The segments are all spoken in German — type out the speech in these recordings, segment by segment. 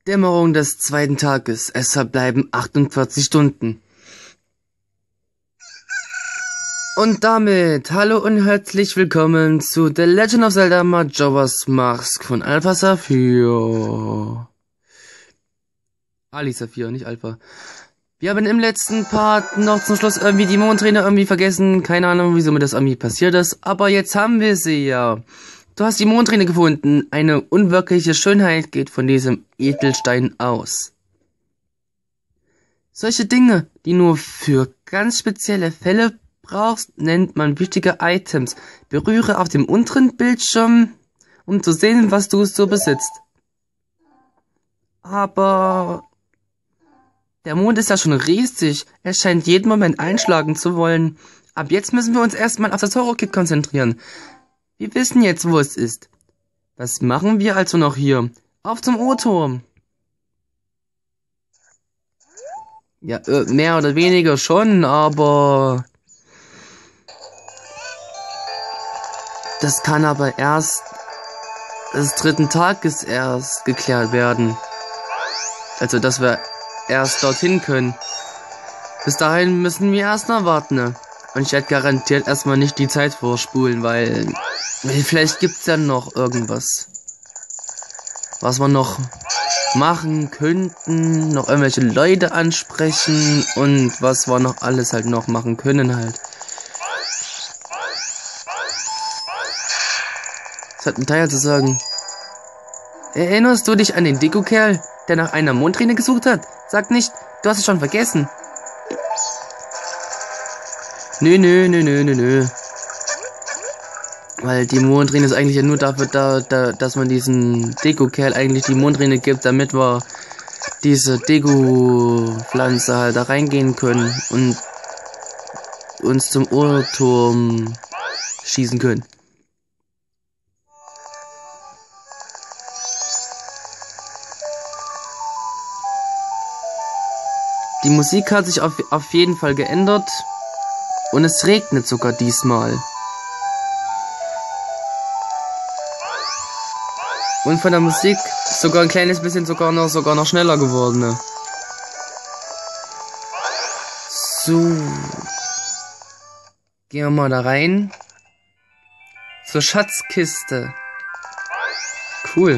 Dämmerung des zweiten Tages. Es verbleiben 48 Stunden. Und damit hallo und herzlich willkommen zu The Legend of Zelda Majora's Mask von Alpha Sapphire. Ali Sapphire, nicht Alpha. Wir haben im letzten Part noch zum Schluss irgendwie die Mondträne irgendwie vergessen. Keine Ahnung, wieso mir das irgendwie passiert ist. Aber jetzt haben wir sie ja. Du hast die Mondträne gefunden. Eine unwirkliche Schönheit geht von diesem Edelstein aus. Solche Dinge, die nur für ganz spezielle Fälle brauchst, nennt man wichtige Items. Berühre auf dem unteren Bildschirm, um zu sehen, was du so besitzt. Aber der Mond ist ja schon riesig. Er scheint jeden Moment einschlagen zu wollen. Ab jetzt müssen wir uns erstmal auf das Horror-Kit konzentrieren. Wir wissen jetzt, wo es ist. Was machen wir also noch hier? Auf zum O-Turm. Ja, mehr oder weniger schon, aber das kann aber erst des dritten Tages erst geklärt werden. Also, dass wir erst dorthin können. Bis dahin müssen wir erst noch warten. Ne? Und ich werde garantiert erstmal nicht die Zeit vorspulen, weil vielleicht gibt's ja noch irgendwas, was wir noch machen könnten, noch irgendwelche Leute ansprechen und was wir noch alles halt noch machen können halt. Was hat ein Teil zu sagen? Erinnerst du dich an den Deko-Kerl, der nach einer Mondträne gesucht hat? Sag nicht, du hast es schon vergessen. Nö. Weil die Mondträne ist eigentlich ja nur dafür da, dass man diesen Deko-Kerl eigentlich die Mondträne gibt, damit wir diese Deko-Pflanze halt da reingehen können und uns zum Uhrturm schießen können. Die Musik hat sich auf jeden Fall geändert und es regnet sogar diesmal. Und von der Musik sogar ein kleines bisschen sogar noch schneller geworden. Ne? So. Gehen wir mal da rein. Zur Schatzkiste. Cool.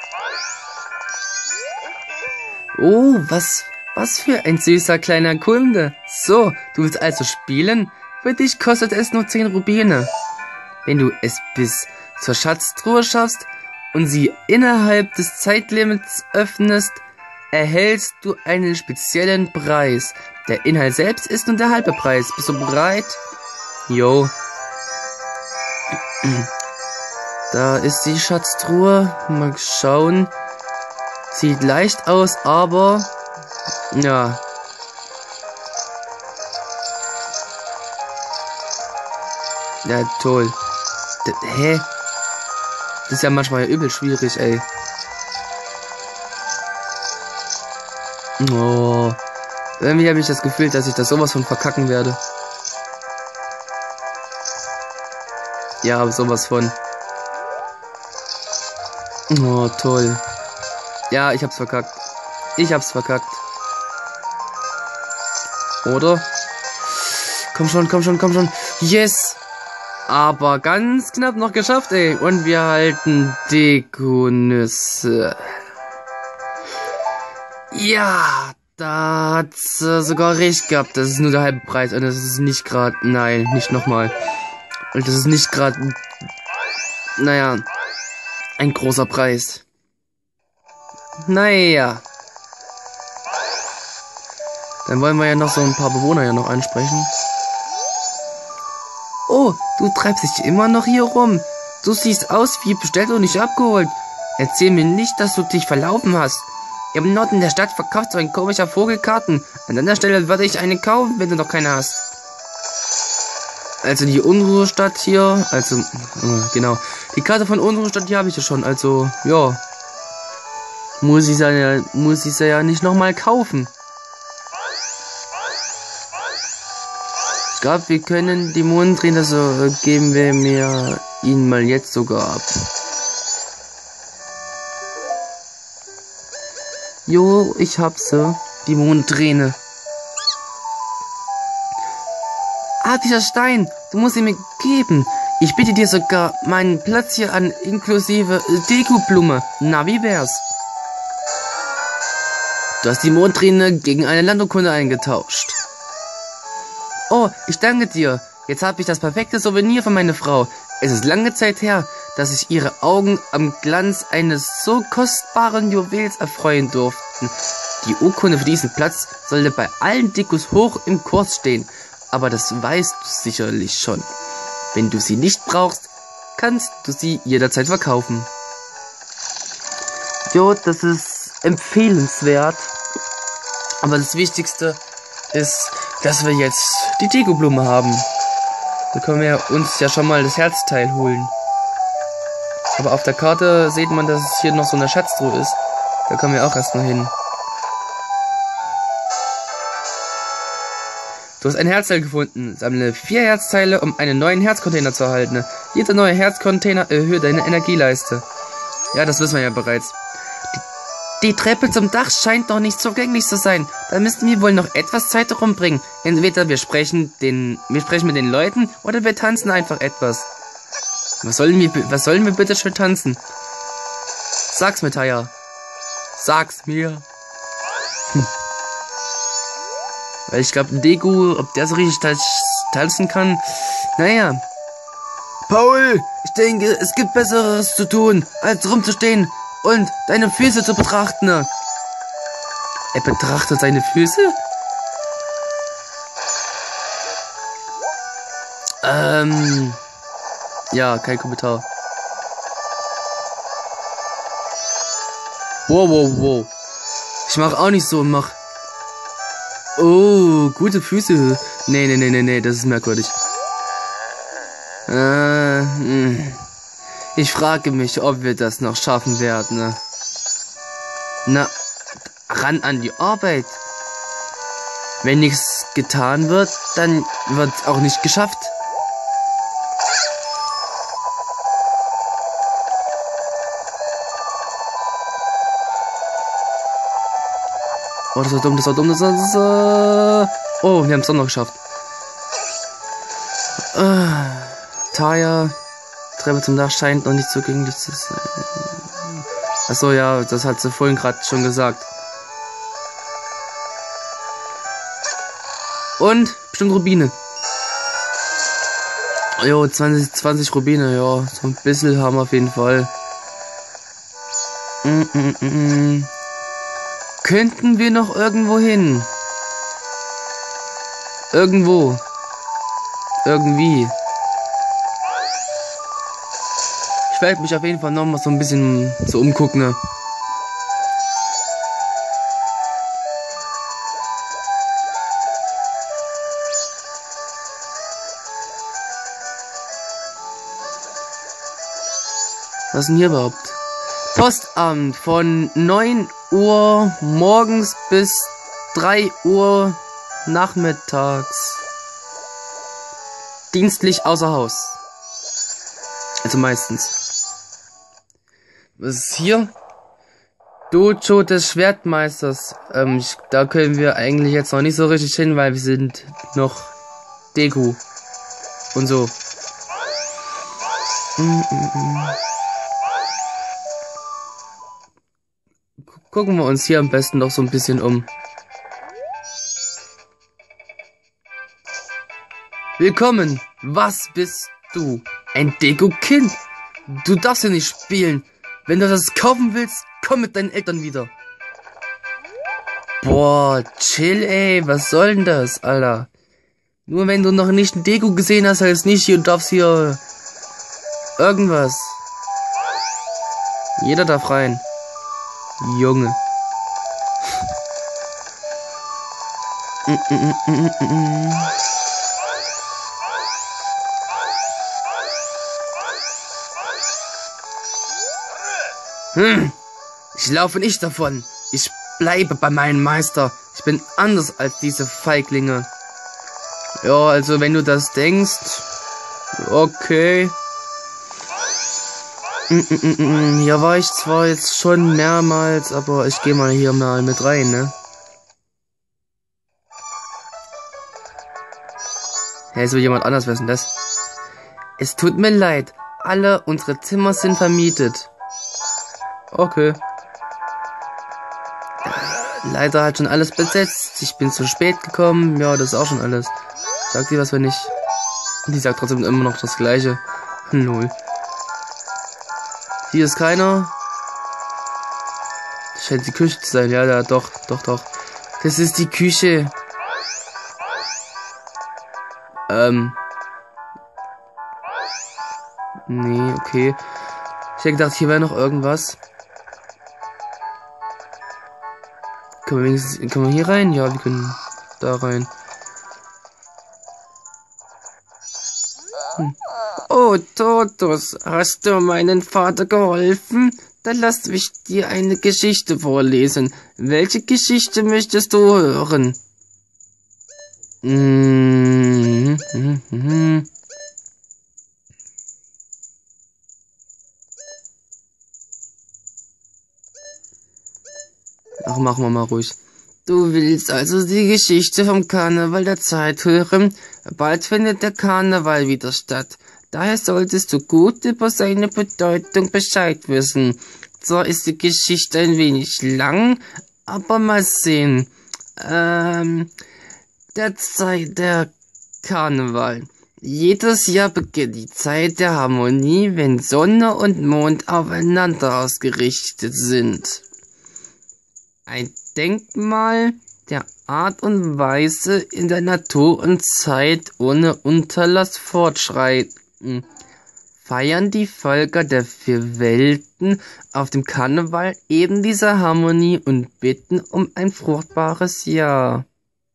Oh, was für ein süßer kleiner Kunde. So, du willst also spielen? Für dich kostet es nur 10 Rubine. Wenn du es bis zur Schatztruhe schaffst und sie innerhalb des Zeitlimits öffnest, erhältst du einen speziellen Preis. Der Inhalt selbst ist nur der halbe Preis. Bist du bereit? Jo. Da ist die Schatztruhe. Mal schauen. Sieht leicht aus, aber ja. Ja, toll. Hä? Das ist ja manchmal übel schwierig, ey. Oh. Irgendwie habe ich das Gefühl, dass ich das sowas von verkacken werde. Ja, aber sowas von. Oh, toll. Ja, ich hab's verkackt. Oder? Komm schon. Yes! Aber ganz knapp noch geschafft, ey. Und wir halten Dekonüsse. Ja, da hat's sogar recht gehabt. Das ist nur der halbe Preis. Und das ist nicht gerade... Nein, nicht nochmal. Und das ist nicht gerade... Naja, ein großer Preis. Naja. Dann wollen wir ja noch so ein paar Bewohner ja noch ansprechen. Oh, du treibst dich immer noch hier rum. Du siehst aus wie bestellt und nicht abgeholt. Erzähl mir nicht, dass du dich verlaufen hast. Im Norden der Stadt verkauft so ein komischer Vogel Karten. An deiner Stelle würde ich eine kaufen, wenn du noch keine hast. Also die Unruhestadt hier, also, genau. Die Karte von Unruhestadt, die habe ich ja schon, also, ja. Muss ich sie ja nicht nochmal kaufen. Ich glaube, wir können die Mondträne, so geben wir mir ihn mal jetzt sogar ab. Jo, ich hab sie. Die Mondträne. Ah, dieser Stein. Du musst ihn mir geben. Ich biete dir sogar meinen Platz hier an, inklusive Dekoblume. Na, wie wär's? Du hast die Mondträne gegen eine Landurkunde eingetauscht. Oh, ich danke dir. Jetzt habe ich das perfekte Souvenir von meiner Frau. Es ist lange Zeit her, dass sich ihre Augen am Glanz eines so kostbaren Juwels erfreuen durften. Die Urkunde für diesen Platz sollte bei allen Dekus hoch im Kurs stehen. Aber das weißt du sicherlich schon. Wenn du sie nicht brauchst, kannst du sie jederzeit verkaufen. Jo, das ist empfehlenswert. Aber das Wichtigste ist, dass wir jetzt die Dekoblume haben. Da können wir uns ja schon mal das Herzteil holen. Aber auf der Karte sieht man, dass es hier noch so eine Schatztruhe ist. Da kommen wir auch erstmal hin. Du hast ein Herzteil gefunden. Sammle 4 Herzteile, um einen neuen Herzcontainer zu erhalten. Jeder neue Herzcontainer erhöht deine Energieleiste. Ja, das wissen wir ja bereits. Die Treppe zum Dach scheint noch nicht zugänglich zu sein. Da müssten wir wohl noch etwas Zeit rumbringen. Entweder wir sprechen mit den Leuten oder wir tanzen einfach etwas. Was sollen wir bitte schön tanzen? Sag's mir, Taya. Sag's mir. Weil ich glaube, Deku, ob der so richtig tanzen kann. Naja. Paul, ich denke, es gibt Besseres zu tun, als rumzustehen und deine Füße zu betrachten. Er betrachtet seine Füße? Ja, kein Kommentar. Wow. Ich mach auch nicht so und mach. Oh, gute Füße. Nee, das ist merkwürdig. Ich frage mich, ob wir das noch schaffen werden. Ne? Na, ran an die Arbeit. Wenn nichts getan wird, dann wird es auch nicht geschafft. Oh, das war dumm. Oh, wir haben es doch noch geschafft. Taya, Treppe zum Dach scheint noch nicht zugänglich zu sein. Achso, ja, das hat sie vorhin gerade schon gesagt. Und bestimmt Rubine. Jo, 20 Rubine, ja. So ein bisschen haben wir auf jeden Fall. Könnten wir noch irgendwo hin? Irgendwo. Irgendwie. Ich werde mich auf jeden Fall noch mal so ein bisschen so umgucken. Ne? Was ist denn hier überhaupt? Postamt von 9 Uhr morgens bis 3 Uhr nachmittags. Dienstlich außer Haus. Also meistens. Was ist hier? Dojo des Schwertmeisters. Da können wir eigentlich jetzt noch nicht so richtig hin, weil wir sind noch Deku. Und so. Gucken wir uns hier am besten noch so ein bisschen um. Willkommen. Was bist du? Ein Deku-Kind? Du darfst hier nicht spielen. Wenn du das kaufen willst, komm mit deinen Eltern wieder. Boah, chill, ey. Was soll denn das, Alter? Nur wenn du noch nicht ein Deku gesehen hast, heißt nicht, du darfst hier irgendwas. Jeder darf rein. Junge. Ich laufe nicht davon. Ich bleibe bei meinem Meister. Ich bin anders als diese Feiglinge. Ja, also wenn du das denkst, okay. Hier war ich zwar jetzt schon mehrmals, aber ich gehe mal hier mal mit rein, ne? Hey, so jemand anders, wer ist denn das? Es tut mir leid, alle unsere Zimmer sind vermietet. Okay. Leider hat schon alles besetzt. Ich bin zu spät gekommen. Ja, das ist auch schon alles. Sagt sie was, wenn ich... Die sagt trotzdem immer noch das Gleiche. Null. Hier ist keiner. Das scheint die Küche zu sein. Ja, doch. Das ist die Küche. Nee, okay. Ich hätte gedacht, hier wäre noch irgendwas. Können wir hier rein? Ja, wir können da rein. Oh, Totus, hast du meinen Vater geholfen? Dann lass mich dir eine Geschichte vorlesen. Welche Geschichte möchtest du hören? Ach, machen wir mal ruhig. Du willst also die Geschichte vom Karneval der Zeit hören? Bald findet der Karneval wieder statt. Daher solltest du gut über seine Bedeutung Bescheid wissen. Zwar ist die Geschichte ein wenig lang, aber mal sehen. Der Karneval. Jedes Jahr beginnt die Zeit der Harmonie, wenn Sonne und Mond aufeinander ausgerichtet sind. Ein Denkmal der Art und Weise in der Natur und Zeit ohne Unterlass fortschreiten. Feiern die Völker der 4 Welten auf dem Karneval eben diese Harmonie und bitten um ein fruchtbares Jahr.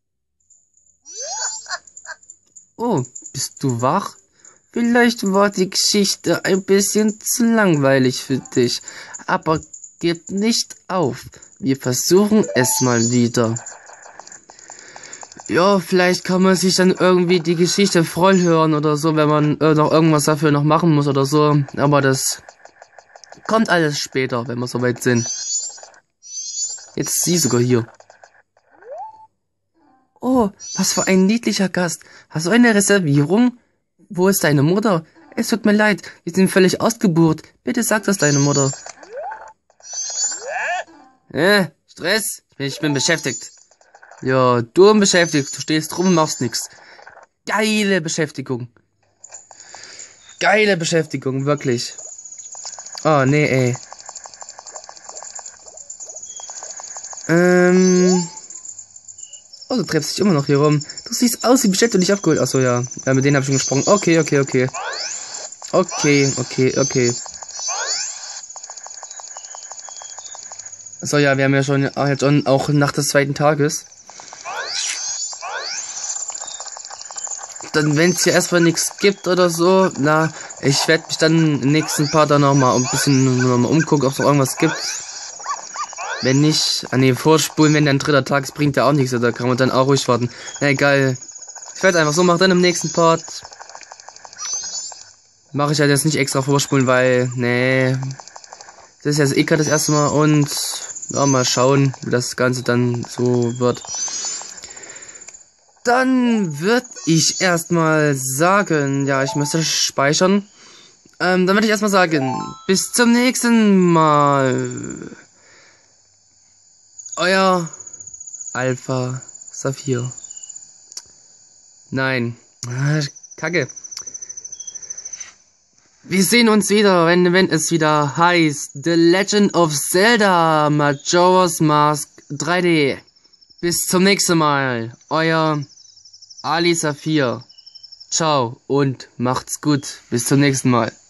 Oh, bist du wach? Vielleicht war die Geschichte ein bisschen zu langweilig für dich, aber gib nicht auf. Wir versuchen es mal wieder. Ja, vielleicht kann man sich dann irgendwie die Geschichte voll hören oder so, wenn man noch irgendwas dafür noch machen muss oder so. Aber das kommt alles später, wenn wir soweit sind. Jetzt ist sie sogar hier. Oh, was für ein niedlicher Gast. Hast du eine Reservierung? Wo ist deine Mutter? Es tut mir leid, wir sind völlig ausgebucht. Bitte sag das deine Mutter. Stress? Ich bin beschäftigt. Ja, du beschäftigt. Du stehst rum und machst nix. Geile Beschäftigung. Geile Beschäftigung, wirklich. Oh, nee, ey. Oh, du treibst dich immer noch hier rum. Du siehst aus wie beschäftigt und nicht abgeholt. Achso, ja. Ja, mit denen habe ich schon gesprochen. Okay. So, ja, wir haben ja schon jetzt auch nach des 2. Tages. Dann, wenn es hier erstmal nichts gibt oder so, na, ich werde mich dann im nächsten Part dann nochmal ein bisschen umgucken, ob es noch irgendwas gibt. Wenn nicht, vorspulen, wenn dann 3. Tag ist, bringt ja auch nichts, da kann man dann auch ruhig warten. Na egal. Ich werde einfach so machen, dann im nächsten Part. Mache ich halt jetzt nicht extra vorspulen, weil, nee. Das ist jetzt eh gerade das erste Mal und ja, mal schauen, wie das Ganze dann so wird. Dann würde ich erstmal sagen, ja, ich müsste speichern. Dann würde ich erstmal sagen, bis zum nächsten Mal. Euer Alpha Saphir. Nein. Kacke. Wir sehen uns wieder, wenn es wieder heißt The Legend of Zelda Majora's Mask 3D. Bis zum nächsten Mal. Euer Ali Saphir. Ciao und macht's gut. Bis zum nächsten Mal.